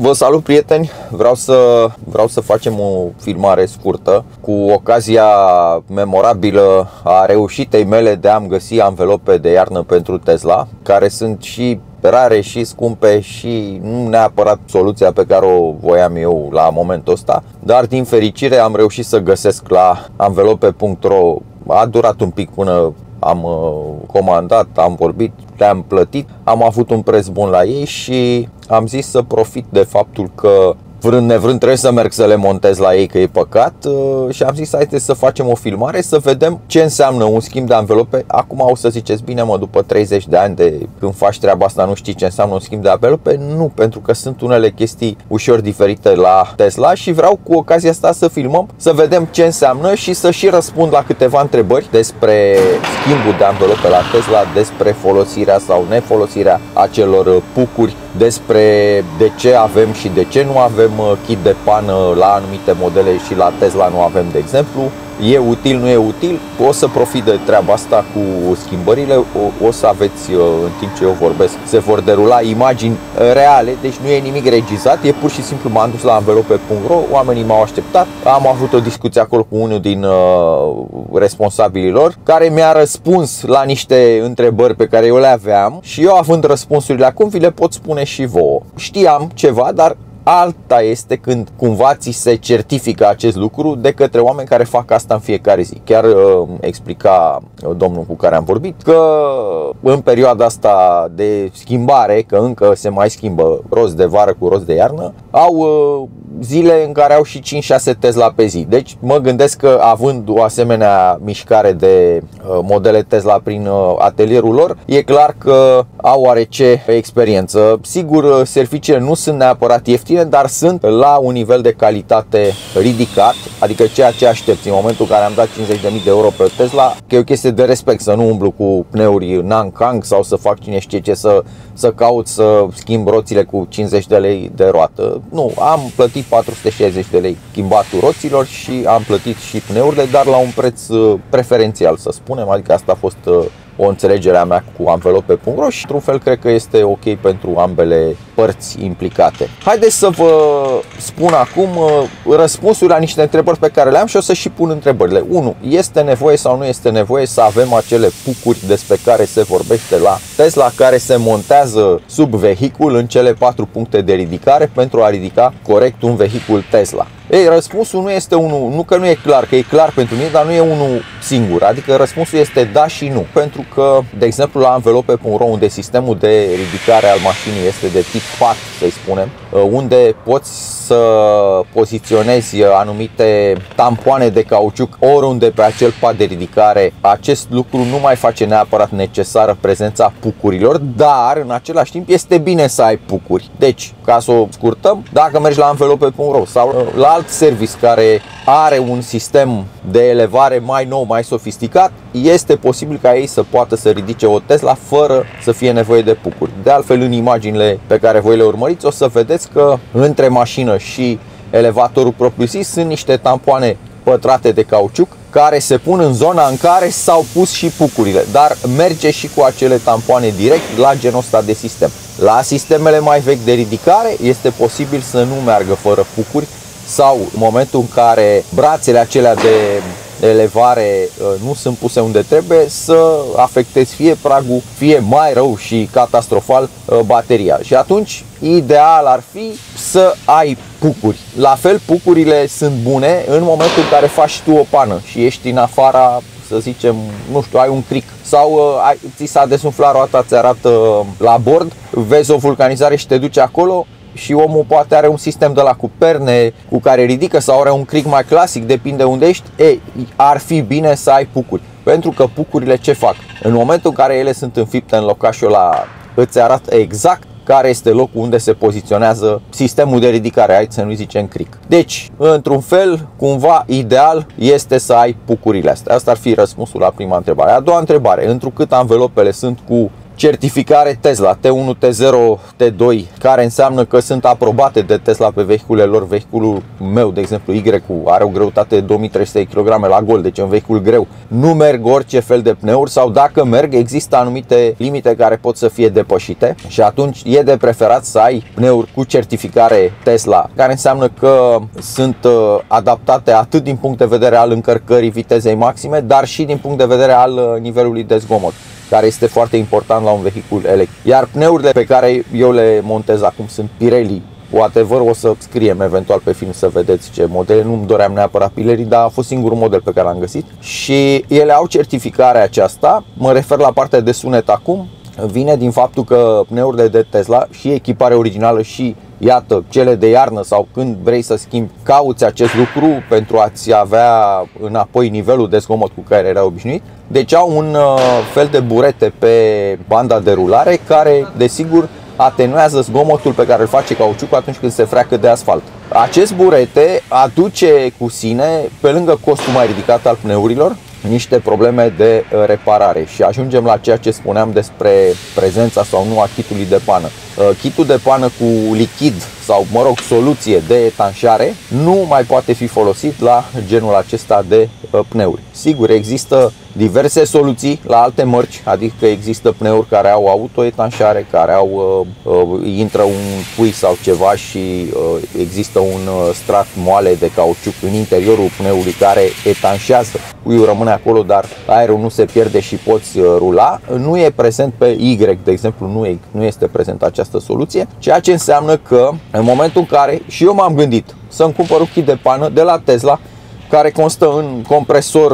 Vă salut, prieteni! Vreau să facem o filmare scurtă cu ocazia memorabilă a reușitei mele de a-mi găsi anvelope de iarnă pentru Tesla, care sunt și rare și scumpe și nu neapărat soluția pe care o voiam eu la momentul ăsta, dar din fericire am reușit să găsesc la anvelope.ro. A durat un pic până am comandat, am vorbit, le-am plătit, am avut un preț bun la ei și am zis să profit de faptul că vrând nevrând trebuie să merg să le montez la ei, că e păcat, și am zis haideți să facem o filmare, să vedem ce înseamnă un schimb de anvelope. Acum o să ziceți, bine mă, după 30 de ani de când faci treaba asta nu știi ce înseamnă un schimb de anvelope? Nu, pentru că sunt unele chestii ușor diferite la Tesla și vreau cu ocazia asta să filmăm, să vedem ce înseamnă și să și răspund la câteva întrebări despre schimbul de anvelope la Tesla, despre folosirea sau nefolosirea acelor pucuri, despre de ce avem și de ce nu avem kit de pană la anumite modele și la Tesla nu avem, de exemplu. E util, nu e util? O să profit de treaba asta cu schimbările. O să aveți, în timp ce eu vorbesc, se vor derula imagini reale, deci nu e nimic regizat, e pur și simplu m-am dus la anvelope.ro, oamenii m-au așteptat, am avut o discuție acolo cu unul din responsabililor, care mi-a răspuns la niște întrebări pe care eu le aveam și eu, având răspunsurile acum, vi le pot spune și vouă. Știam ceva, dar alta este când cumva ți se certifică acest lucru de către oameni care fac asta în fiecare zi. Chiar explica domnul cu care am vorbit că în perioada asta de schimbare, că încă se mai schimbă roți de vară cu roți de iarnă, au zile în care au și 5-6 Tesla pe zi. Deci mă gândesc că, având o asemenea mișcare de modele Tesla prin atelierul lor, e clar că au oarece experiență. Sigur, serviciile nu sunt neapărat ieftine, dar sunt la un nivel de calitate ridicat, adică ceea ce aștepți în momentul în care am dat 50.000 de euro pe Tesla, că e o chestie de respect, să nu umblu cu pneuri Nankang sau să fac cine știe ce, să caut să schimb roțile cu 50 de lei de roată. Nu, am plătit 460 de lei schimbatul roților și am plătit și pneurile, dar la un preț preferențial, să spunem, adică asta a fost o înțelegere a mea cu anvelope.ro și într-un fel cred că este ok pentru ambele părți implicate. Haideți să vă spun acum răspunsuri la niște întrebări pe care le am și o să și pun întrebările. 1. Este nevoie sau nu este nevoie să avem acele pucuri despre care se vorbește la Tesla, care se montează sub vehicul în cele 4 puncte de ridicare pentru a ridica corect un vehicul Tesla? Ei, răspunsul nu este unul, nu că nu e clar, că e clar pentru mine, dar nu e unul singur. Adică răspunsul este da și nu. Pentru că, de exemplu, la anvelope.ro, unde sistemul de ridicare al mașinii este de tip pat, să-i spunem, unde poți să poziționezi anumite tampoane de cauciuc oriunde pe acel pat de ridicare, acest lucru nu mai face neapărat necesară prezența pucurilor, dar în același timp este bine să ai pucuri. Deci, ca să o scurtăm, dacă mergi la anvelope.ro sau la alt service care are un sistem de elevare mai nou, mai sofisticat, este posibil ca ei să poată să ridice o Tesla fără să fie nevoie de pucuri. De altfel, în imaginile pe care voi le urmăriți, o să vedeți că între mașină și elevatorul propriu-zis sunt niște tampoane pătrate de cauciuc care se pun în zona în care s-au pus și pucurile, dar merge și cu acele tampoane direct la genul ăsta de sistem. La sistemele mai vechi de ridicare este posibil să nu meargă fără pucuri sau în momentul în care brațele acelea de elevare nu sunt puse unde trebuie, să afectezi fie pragul, fie mai rău și catastrofal bateria. Și atunci ideal ar fi să ai pucuri. La fel, pucurile sunt bune în momentul în care faci tu o pană și ești în afara, să zicem, nu știu, ai un cric sau ți s-a desumflat roata, ți arată la bord, vezi o vulcanizare și te duci acolo și omul poate are un sistem de la cu perne cu care ridică sau are un cric mai clasic, depinde unde ești. Ei, ar fi bine să ai pucuri, pentru că pucurile ce fac? În momentul în care ele sunt înfipte în locașul ăla, îți arată exact care este locul unde se poziționează sistemul de ridicare, hai să nu zicem cric. Deci, într-un fel, cumva ideal este să ai pucurile astea. Asta ar fi răspunsul la prima întrebare. A doua întrebare, întrucât anvelopele sunt cu certificare Tesla T1, T0, T2, care înseamnă că sunt aprobate de Tesla pe vehiculele lor. Vehiculul meu, de exemplu, Y-ul, are o greutate de 2300 kg la gol, deci e un vehicul greu. Nu merg orice fel de pneuri sau dacă merg, există anumite limite care pot să fie depășite și atunci e de preferat să ai pneuri cu certificare Tesla, care înseamnă că sunt adaptate atât din punct de vedere al încărcării vitezei maxime, dar și din punct de vedere al nivelului de zgomot, care este foarte important la un vehicul electric. Iar pneurile pe care eu le montez acum sunt Pirelli, whatever, o să scriem eventual pe film să vedeți ce modele. Nu-mi doream neapărat Pirelli, dar a fost singurul model pe care l-am găsit și ele au certificarea aceasta. Mă refer la partea de sunet acum. Vine din faptul că pneurile de Tesla și echipare originală și iată, cele de iarnă sau când vrei să schimbi, cauți acest lucru pentru a-ți avea înapoi nivelul de zgomot cu care era obișnuit. Deci au un fel de burete pe banda de rulare care, desigur, atenuează zgomotul pe care îl face cauciucul atunci când se freacă de asfalt. Acest burete aduce cu sine, pe lângă costul mai ridicat al pneurilor, niște probleme de reparare și ajungem la ceea ce spuneam despre prezența sau nu a kitului de pană. Kitul de pană cu lichid sau, mă rog, soluție de etanșare nu mai poate fi folosit la genul acesta de pneuri. Sigur, există diverse soluții la alte mărci, adică există pneuri care au autoetanșare, care intră un pui sau ceva și există un strat moale de cauciuc în interiorul pneului care etanșează. Puiul rămâne acolo, dar aerul nu se pierde și poți rula. Nu e prezent pe Y, de exemplu, nu este prezent această soluție, ceea ce înseamnă că în momentul în care și eu m-am gândit să-mi cumpăr un kit de pană de la Tesla, care constă în compresor,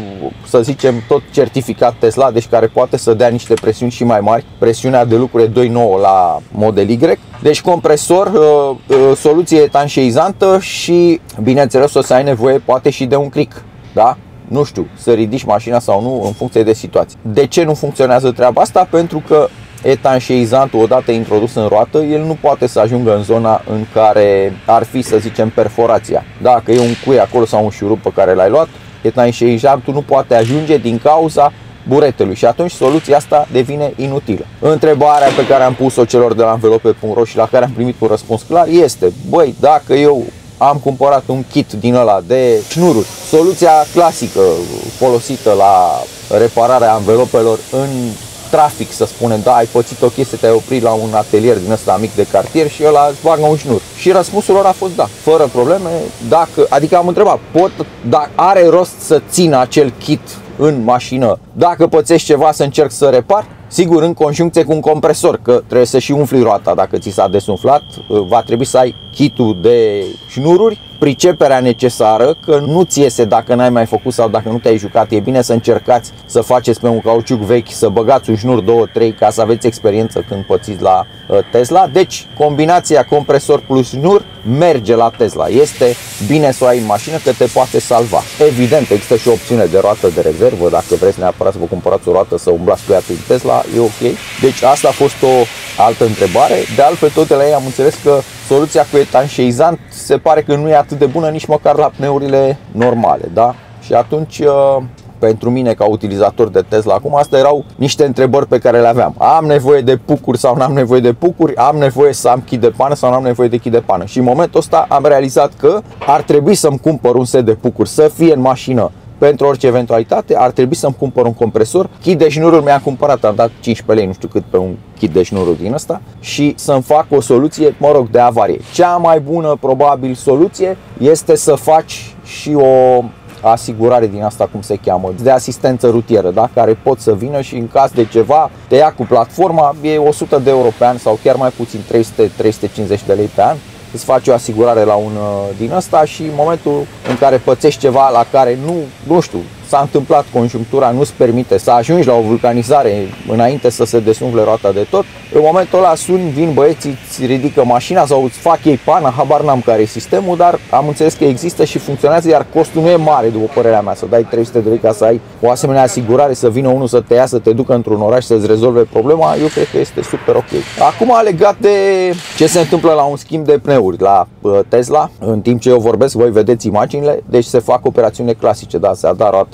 să zicem, tot certificat Tesla, deci care poate să dea niște presiuni și mai mari. Presiunea de lucru e 2.9 la model Y. Deci compresor, soluție etanșeizantă și, bineînțeles, o să ai nevoie poate și de un cric, da? Nu știu, să ridici mașina sau nu în funcție de situație. De ce nu funcționează treaba asta? Pentru că etanșeizantul, odată introdus în roată, el nu poate să ajungă în zona în care ar fi, să zicem, perforația. Dacă e un cui acolo sau un șurub pe care l-ai luat, etanșeizantul nu poate ajunge din cauza buretelui și atunci soluția asta devine inutilă. Întrebarea pe care am pus-o celor de la Anvelope.ro și la care am primit un răspuns clar este: băi, dacă eu am cumpărat un kit din ăla de șnururi, soluția clasică folosită la repararea anvelopelor în trafic, să spunem, da, ai pățit o chestie, te-ai oprit la un atelier din ăsta mic de cartier și ăla îți bagă un șnur. Și răspunsul lor a fost da, fără probleme, adică am întrebat, dacă are rost să țină acel kit în mașină, dacă pățești ceva să încerc să repar? Sigur, în conjuncție cu un compresor, că trebuie să și umfli roata dacă ți s-a desumflat, va trebui să ai kitul de șnururi, priceperea necesară, că nu ți iese dacă n-ai mai făcut sau dacă nu te-ai jucat. E bine să încercați să faceți pe un cauciuc vechi, să băgați un șnur 2-3 ca să aveți experiență când pățiți la Tesla. Deci, combinația compresor plus șnur merge la Tesla. Este bine să o ai în mașină, că te poate salva. Evident, există și o opțiune de roată de rezervă, dacă vreți neapărat să vă cumpărați o roată să umblați cu ea prin Tesla, e ok. Deci asta a fost o altă întrebare. De altfel, tot de la ei am înțeles că soluția cu etanșeizant se pare că nu e atât de bună nici măcar la pneurile normale, da? Și atunci, pentru mine ca utilizator de Tesla acum, astea erau niște întrebări pe care le aveam. Am nevoie de pucuri sau n-am nevoie de pucuri? Am nevoie să am kit de pană sau n-am nevoie de kit de pană? Și în momentul ăsta am realizat că ar trebui să-mi cumpăr un set de pucuri, să fie în mașină pentru orice eventualitate, ar trebui să-mi cumpăr un compresor. Kit de șnururi mi-am cumpărat, am dat 15 lei, nu știu cât, pe un kit de șnururi din ăsta și să-mi fac o soluție, mă rog, de avarie. Cea mai bună, probabil, soluție este să faci și o asigurare din asta, cum se cheamă, de asistență rutieră, da? Care pot să vină și în caz de ceva te ia cu platforma, e 100 de euro pe an sau chiar mai puțin, 300-350 de lei pe an. Îți faci o asigurare la un din ăsta și în momentul în care pățești ceva la care nu știu, s-a întâmplat conjunctura, nu-ți permite să ajungi la o vulcanizare înainte să se desumfle roata de tot, în momentul ăla suni, vin băieții, îți ridică mașina sau îți fac ei pana, habar n-am care e sistemul, dar am înțeles că există și funcționează, iar costul nu e mare, după părerea mea, să dai 300 de lei ca să ai o asemenea asigurare, să vină unul să te ia, să te ducă într-un oraș să-ți rezolve problema. Eu cred că este super ok. Acum, legat de ce se întâmplă la un schimb de pneuri la Tesla, în timp ce eu vorbesc, voi vedeți imaginile, deci se fac operațiune clasice, da, se adă roata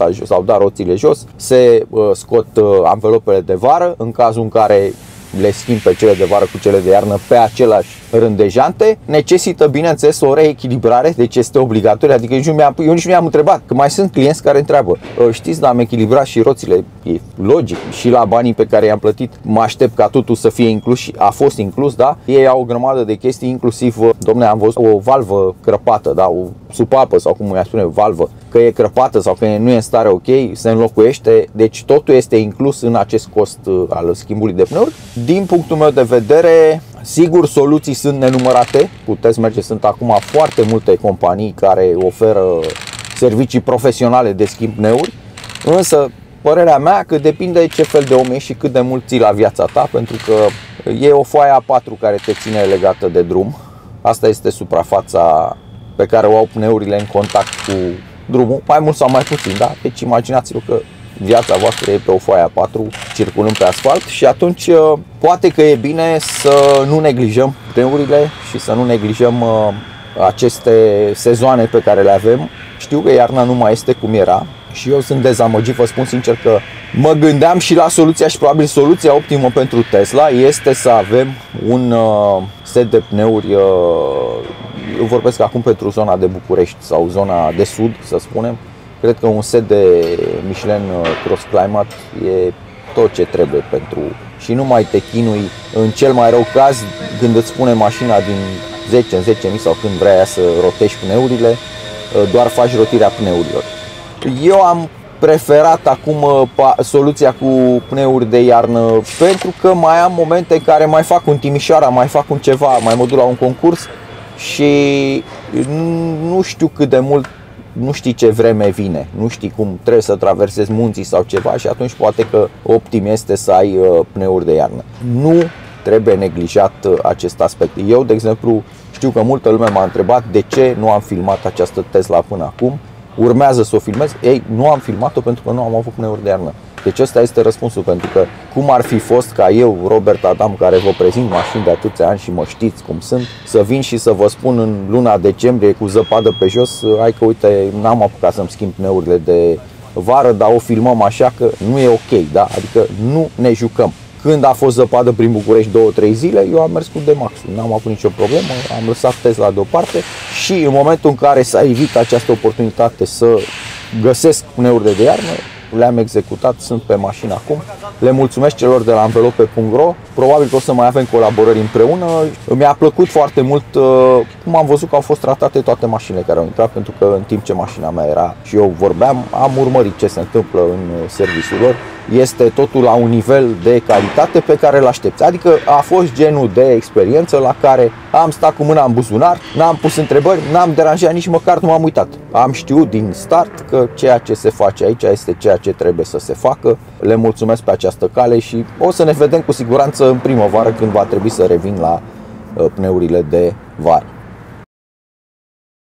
jos, sau da roțile jos, se scot anvelopele de vară, în cazul în care le schimb pe cele de vară cu cele de iarnă pe același rând de jante. Necesită, bineînțeles, o reechilibrare, deci este obligatoriu, adică eu nici nu i-am întrebat, că mai sunt clienți care întreabă, știți, dar am echilibrat și roțile, e logic, și la banii pe care i-am plătit, mă aștept ca totul să fie inclus și a fost inclus, da? Ei au o grămadă de chestii, inclusiv, domne, am văzut o valvă crăpată, da, o supapă sau cum îi spune, valvă, că e crăpată sau că nu e în stare ok, se înlocuiește, deci totul este inclus în acest cost al schimbului de pneuri. Din punctul meu de vedere, sigur, soluții sunt nenumărate, puteți merge, sunt acum foarte multe companii care oferă servicii profesionale de schimb pneuri, însă părerea mea că depinde ce fel de om ești și cât de mult ții la viața ta, pentru că e o foaie A4 care te ține legată de drum. Asta este suprafața pe care o au pneurile în contact cu drumul, mai mult sau mai puțin, da? Deci imaginați-vă că viața voastră e pe o foaie A4 circulând pe asfalt și atunci poate că e bine să nu neglijăm pneurile și să nu neglijăm aceste sezoane pe care le avem. Știu că iarna nu mai este cum era și eu sunt dezamăgit, vă spun sincer că mă gândeam și la soluția și probabil soluția optimă pentru Tesla este să avem un set de pneuri, eu vorbesc acum pentru zona de București sau zona de sud, să spunem. Cred că un set de Michelin Cross Climate e tot ce trebuie pentru, și nu mai te chinui în cel mai rău caz când îți pune mașina din 10 în 10.000 sau când vrea să rotești pneurile, doar faci rotirea pneurilor. Eu am preferat acum soluția cu pneuri de iarnă pentru că mai am momente în care mai fac un Timișoara, mai fac un ceva, mai mă duc la un concurs și nu știu cât de mult, nu știi ce vreme vine, nu știi cum trebuie să traversezi munții sau ceva și atunci poate că optim este să ai pneuri de iarnă. Nu trebuie neglijat acest aspect. Eu, de exemplu, știu că multă lume m-a întrebat de ce nu am filmat această Tesla până acum. Urmează să o filmez. Ei, nu am filmat-o pentru că nu am avut pneuri de iarnă. Deci ăsta este răspunsul, pentru că cum ar fi fost ca eu, Robert Adam, care vă prezint mașini de atâția ani și mă știți cum sunt, să vin și să vă spun în luna decembrie cu zăpadă pe jos, hai că uite, n-am apucat să-mi schimb pneurile de vară, dar o filmăm așa că nu e ok, da? Adică nu ne jucăm. Când a fost zăpadă prin București 2-3 zile, eu am mers cu D-Max-ul, n-am avut nicio problemă, am lăsat Tesla deoparte și în momentul în care s-a evit această oportunitate să găsesc pneurile de iarnă, le-am executat, sunt pe mașină acum. Le mulțumesc celor de la Anvelope.ro. Probabil că o să mai avem colaborări împreună. Mi-a plăcut foarte mult cum am văzut că au fost tratate toate mașinile care au intrat, pentru că în timp ce mașina mea era și eu vorbeam, am urmărit ce se întâmplă în serviciul lor. Este totul la un nivel de calitate pe care îl aștepți. Adică a fost genul de experiență la care am stat cu mâna în buzunar, n-am pus întrebări, n-am deranjat, nici măcar nu m-am uitat. Am știut din start că ceea ce se face aici este ceea ce trebuie să se facă. Le mulțumesc pe această cale și o să ne vedem cu siguranță în primăvară, când va trebui să revin la pneurile de vară.